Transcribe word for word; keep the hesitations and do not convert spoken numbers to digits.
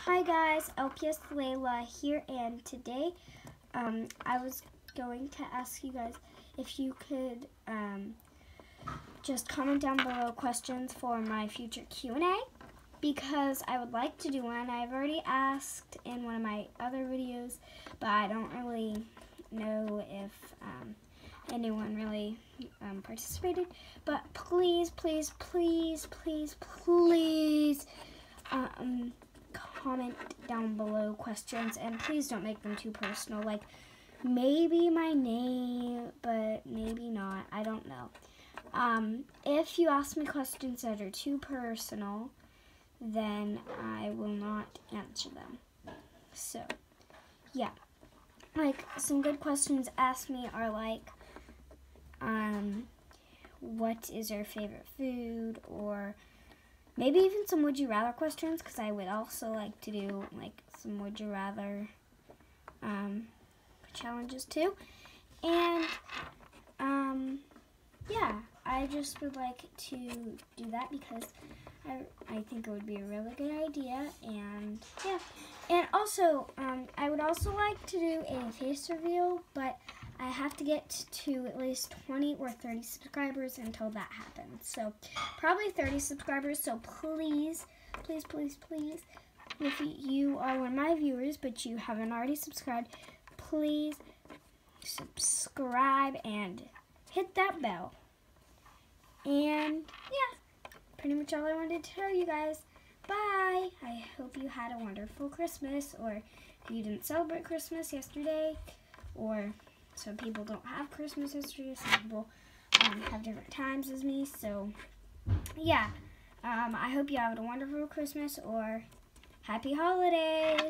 Hi guys, L P S Layla here, and today um, I was going to ask you guys if you could um, just comment down below questions for my future Q and A, because I would like to do one. I've already asked in one of my other videos, but I don't really know if um, anyone really um, participated. But please, please, please, please, please um, comment down below questions, and please don't make them too personal. Like maybe my name, but maybe not. I don't know. Um, if you ask me questions that are too personal, then I will not answer them. So, yeah. Like, some good questions asked me are like, um, what is your favorite food? Or maybe even some would you rather questions, because I would also like to do like some would you rather um, challenges too. And, um, yeah, I just would like to do that because I, I think it would be a really good idea, and yeah. And also, um, I would also like to do a face reveal, but I have to get to at least twenty or thirty subscribers until that happens. So probably thirty subscribers, so please, please, please, please, if you are one of my viewers but you haven't already subscribed, please subscribe and hit that bell. And yeah, pretty much all I wanted to tell you guys. Bye! I hope you had a wonderful Christmas, or if you didn't celebrate Christmas yesterday, or some people don't have Christmas yesterday, some people um, have different times as me, so yeah. Um, I hope you have a wonderful Christmas, or happy holidays!